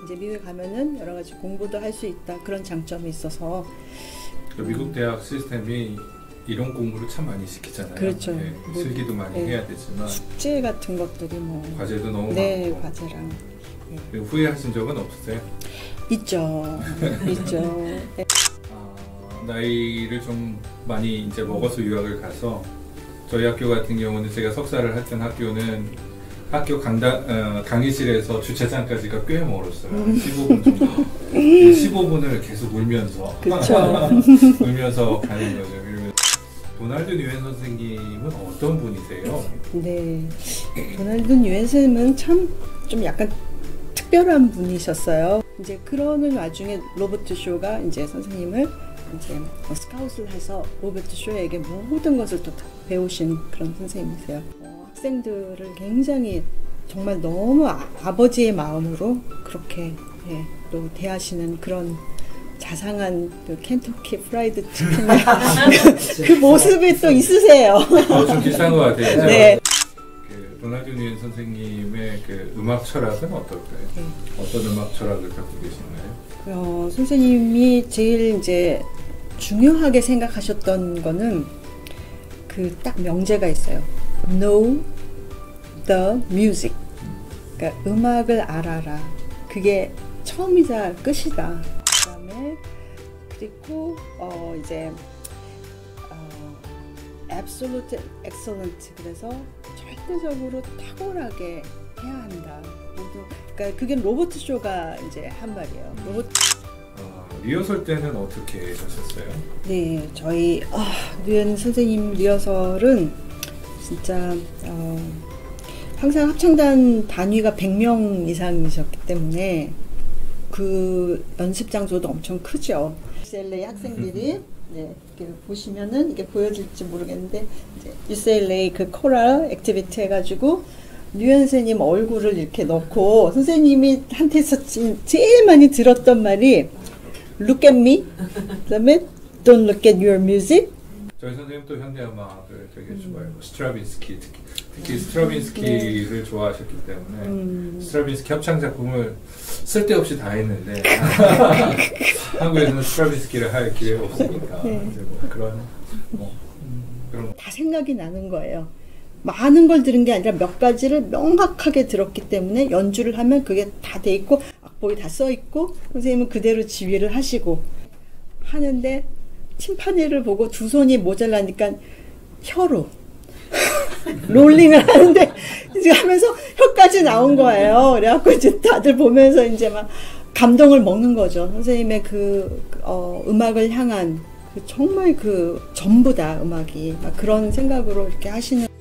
이제 미국에 가면은 여러 가지 공부도 할 수 있다 그런 장점이 있어서 미국 대학 시스템이 이론 공부를 참 많이 시키잖아요. 그렇죠. 네, 뭐, 실기도 많이 네. 해야 되지만 숙제 같은 것들이 뭐 과제도 너무 네, 많고. 과제랑 네. 후회하신 적은 없으세요? 있죠. 있죠. 네. 나이를 좀 많이 이제 먹어서 유학을 가서 저희 학교 같은 경우는 제가 석사를 했던 학교는 학교 강의실에서 주차장까지가 꽤 멀었어요. 15분 정도. 15분을 계속 울면서 울면서 가는 거죠. 그러면 도널드 뉴엔 선생님은 어떤 분이세요? 네, 도널드 뉴엔 선생님은 참 좀 약간 특별한 분이셨어요. 이제 그러는 와중에 로버트 쇼가 이제 선생님을 이제 스카웃을 해서 로버트 쇼에게 모든 것을 또 배우신 그런 선생님이세요. 학생들을 굉장히 정말 너무 아버지의 마음으로 그렇게 또 대하시는 그런 자상한 그 켄터키 프라이드 치킨의 그 모습이 또 있으세요. 좀 비슷한 것 같아요. 네. 그 도널드 뉴엔 선생님의 그 음악 철학은 어떨까요? 어떤 음악 철학을 갖고 계신가요? 선생님이 제일 이제 중요하게 생각하셨던 거는 그 딱 명제가 있어요. Know the music. 그러니까 음악을 알아라. 그게 처음이자 끝이다. 그다음에 그리고 이제 absolute excellent. 그래서 절대적으로 탁월하게 해야 한다. 그러니까 그게 로버트 쇼가 이제 한 말이에요. 리허설 때는 어떻게 하셨어요? 네, 저희 뉴엔 선생님 리허설은 진짜 항상 합창단 단위가 100명 이상이셨기 때문에 그 연습 장소도 엄청 크죠. UCLA 학생들이 이렇게 보시면은 이게 보여질지 모르겠는데 이제 UCLA 그 코럴 액티비티 해가지고 뉴엔 선생님 얼굴을 이렇게 넣고 선생님이 한테서 제일 많이 들었던 말이 Look at me. 그다음에 Don't look at your music. 저희 선생님도 현대음악을 되게 좋아해요. 스트라빈스키 특히 스트라빈스키를 좋아하셨기 때문에 스트라빈스키 협창 작품을 쓸데없이 다 했는데 한국에서는 스트라빈스키를 할 기회가 없으니까 이제 뭐 그런 다 생각이 나는 거예요. 많은 걸 들은 게 아니라 몇 가지를 명확하게 들었기 때문에 연주를 하면 그게 다 돼 있고 악보에 다 써 있고 선생님은 그대로 지휘를 하시고 하는데 침판이를 보고 두 손이 모자라니까 혀로 롤링을 하는데 이제 하면서 혀까지 나온 거예요. 그래갖고 이제 다들 보면서 이제 막 감동을 먹는 거죠. 선생님의 그 음악을 향한 그 정말 그 전부다 음악이 막 그런 생각으로 이렇게 하시는.